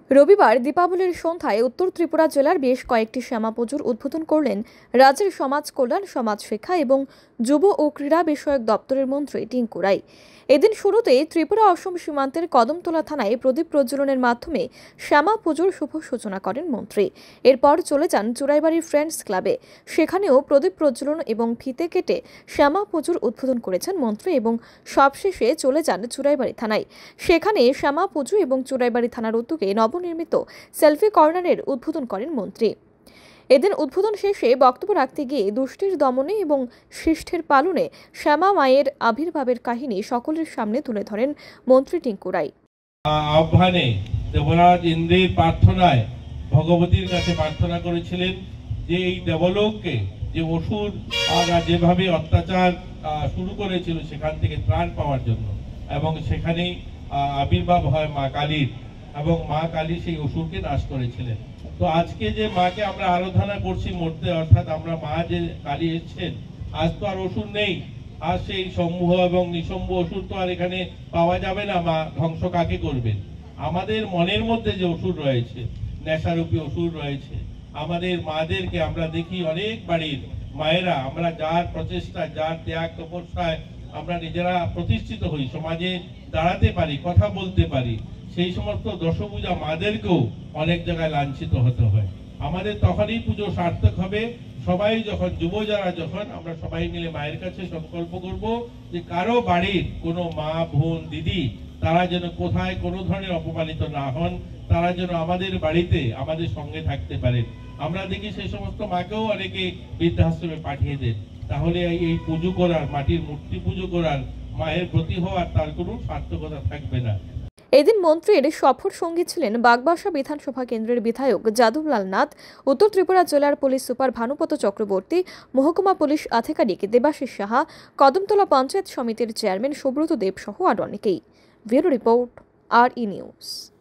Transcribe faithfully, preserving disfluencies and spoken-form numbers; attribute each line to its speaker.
Speaker 1: রবিবার দীপাবলির সন্ধ্যায় উত্তর ত্রিপুরা জেলার বেশ কয়েকটি শ্যামা পুজোর উদ্বোধন করলেন রাজ্যের সমাজ কল্যাণ, সমাজ শিক্ষা এবং যুব ও ক্রীড়া বিষয়ক দপ্তরের মন্ত্রী টিঙ্কু রায়। এদিন শুরুতেই ত্রিপুরা অসম সীমান্তের কদমতলা থানায় প্রদীপ প্রজ্বলনের মাধ্যমে শ্যামা পুজোর শুভ সূচনা করেন মন্ত্রী। এরপর চলে যান চুরাইবাড়ি ফ্রেন্ডস ক্লাবে। সেখানেও প্রদীপ প্রজ্বলন এবং ফিতে কেটে শ্যামা পুজোর উদ্বোধন করেছেন মন্ত্রী এবং সবশেষে চলে যান চুরাইবাড়ি থানায়। সেখানে শ্যামা পুজো এবং চুরাইবাড়ি থানার উদ্যোগে নবনির্মিত সেলফি কর্নারের উদ্বোধন করেন মন্ত্রী। এদিন উদ্বোধন শেষে বক্তব্য রাখতে গিয়ে দুষ্টির দমনে এবং শিষ্টের পালনে শ্যামা মায়ের আবির্ভাবের কাহিনী সকলের সামনে তুলে ধরেন মন্ত্রী টিঙ্কু রায়।
Speaker 2: আহ্বানে দেবরাজ ইন্দ্রের প্রার্থনায় ভগবতীর কাছে প্রার্থনা করেছিলেন যে এই দেবলোককে যে অসুর যেভাবে অত্যাচার শুরু করেছিল সেখান থেকে ত্রাণ পাওয়ার জন্য, এবং সেখানেই আবির্ভাব হয় মা কালীর, এবং মা কালী সেই অসুরকে নাশ করেছিলেন। তো আজকে যে মাকে আমরা আরাধনা করছি মূর্তি, অর্থাৎ আমরা মা যে কালী এসেছেন, আজ তো আর অসুর নেই। আজ সেই সমূহ এবং নিঃসম্ভ অসুর তো আর এখানে পাওয়া যাবে না। মা ধ্বংস কাকে করবেন? আমাদের মনের মধ্যে যে অসুর রয়েছে, নেশারূপী অসুর রয়েছে, আমাদের মাদেরকে আমরা দেখি অনেক বাড়ির মায়েরা, আমরা যার প্রচেষ্টা, যার ত্যাগ তপস্যায় আমরা নিজেরা প্রতিষ্ঠিত হই, সমাজে দাঁড়াতে পারি, কথা বলতে পারি, সেই সমস্ত দশভুজা মাদেরকেও অনেক জায়গায় লাঞ্ছিত হতে হয়। আমাদের তখনই পুজো সার্থক হবে সবাই যখন, যুব যারা যখন আমরা সবাই মিলে মায়ের কাছে সংকল্প করব যে কারো বাড়ির কোনো মা, বোন, দিদি তারা যেন কোথায় কোনো ধরনের অপমানিত না হন, তারা যেন আমাদের বাড়িতে আমাদের সঙ্গে থাকতে পারেন। আমরা দেখি সেই সমস্ত মাকেও অনেকে বৃদ্ধাশ্রমে পাঠিয়ে দেন। তাহলে এই পুজো করার, মাটির মূর্তি পুজো করার, মায়ের প্রতি হওয়ার তার কোনো সার্থকতা থাকবে না।
Speaker 1: এদিন মন্ত্রীর সফর সঙ্গী ছিলেন বাগবাসা বিধানসভা কেন্দ্রের বিধায়ক যাদবলাল নাথ, উত্তর ত্রিপুরা জেলার পুলিশ সুপার ভানুপত চক্রবর্তী, মহকুমা পুলিশ আধিকারিক দেবাশিস সাহা, কদমতলা পঞ্চায়েত সমিতির চেয়ারম্যান সুব্রত দেব সহ আরও অনেকেই। ব্যুরো রিপোর্ট, আর ই নিউজ।